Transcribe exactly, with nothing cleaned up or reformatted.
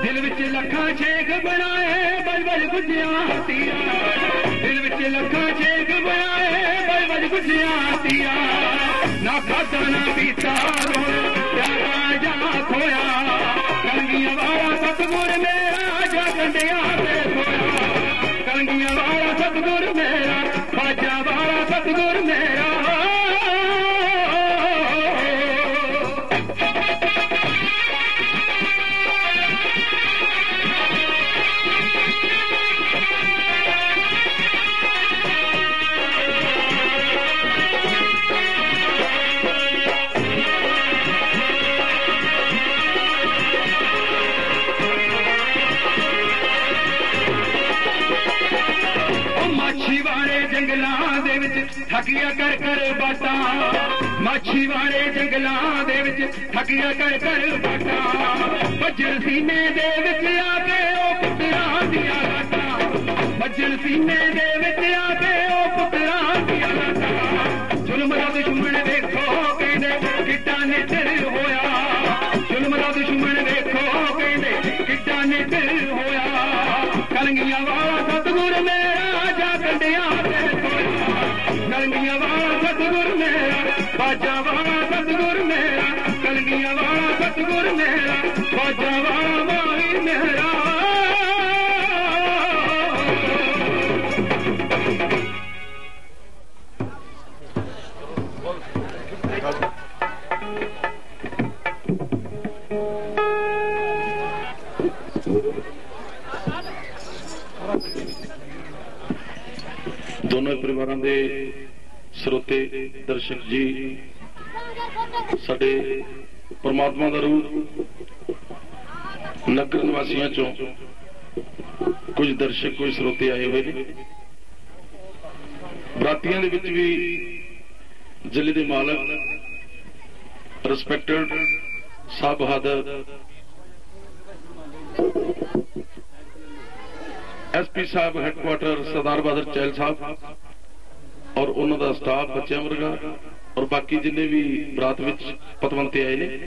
दिल विच लखा शेख बनाए बज बज गुजिया तिया दिल विच लखा शेख बनाए बज बज गुजिया तिया ना खादा ना पीता प्यारा जा खोया कलंगिया वाला सतगुर मेरा जा कंडिया ते खोया कलंगिया वाला सतगुर मेरा बाजा वाला सतगुर मेरा ठगिया कर कर बाटा माछी वाले जंगलों दे विच ठगिया कर कर बाटा बजर सीने दे विच आके ओ पुत्तरां दियां लाटां बजर सीने दे विच आके ओ पुत्तरां दियां लाटां जुल्म दा दुश्मन देखो कहंदे किड्डा निडर होया जुल्म दा दुश्मन देखो कहंदे किड्डा निडर होया कलंगिया वाला सतगुर मेरा जा कंडिया ते कलंगिया वाला सतगुर मेरा बाजा वाला सतगुर मेरा कलंगिया वाला सतगुर मेरा बाजा वाला माई मेरा दोनों परिवारों के ਸਰੋਤੇ दर्शक जी साडे परमात्मा का रूप नगर निवासियों चों कुछ दर्शक कुछ ਸਰੋਤੇ आए हुए ने बरातियों के विच भी जिले के मालक रिस्पैक्टेड साहब बहादुर एस पी साहब हैडक्वार्टर सरदार बहादुर चहल साहब और उन्होंने स्टाफ बच्चों वर्गा और बाकी जिन्हें भी बरात विच पतवंते आए ने।